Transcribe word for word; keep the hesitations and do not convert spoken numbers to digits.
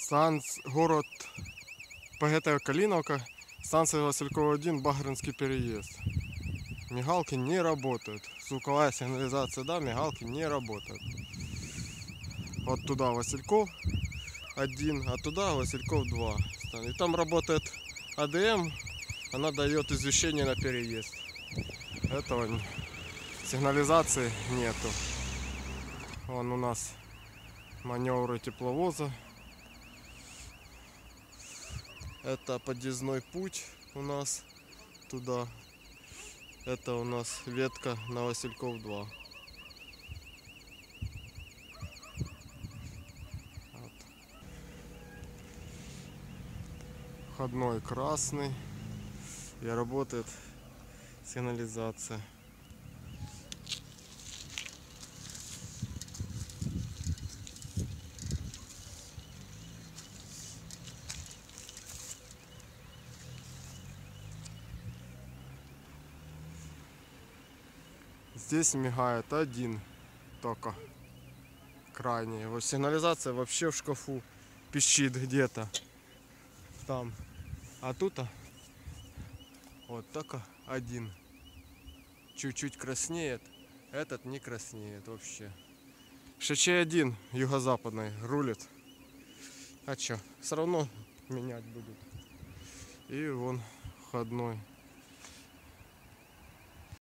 Станц... Город ПГТ Калиновка, станция Василькова один, Багринский переезд. Мигалки не работают. Звуковая сигнализация, да, мигалки не работают. Вот туда Васильков один, а туда Васильков два. И там работает АДМ, она дает извещение на переезд. Этого сигнализации нету. Вон у нас маневры тепловоза. Это подъездной путь у нас туда. Это у нас ветка на Васильков два. Вот. Входной красный. И работает сигнализация. Здесь мигает один только крайний. Его сигнализация вообще в шкафу пищит где-то там. А тут а, вот только один. Чуть-чуть краснеет. Этот не краснеет вообще. ШЧ один юго-западный рулит. А чё? Все равно менять будут. И вон входной.